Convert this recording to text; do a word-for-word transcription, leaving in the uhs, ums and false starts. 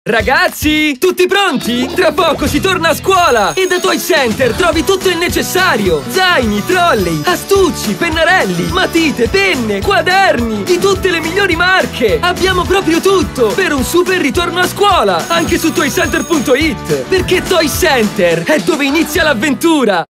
Ragazzi, tutti pronti? Tra poco si torna a scuola e da Toy Center trovi tutto il necessario: zaini, trolley, astucci, pennarelli, matite, penne, quaderni di tutte le migliori marche. Abbiamo proprio tutto per un super ritorno a scuola, anche su toy center punto it, perché Toy Center è dove inizia l'avventura.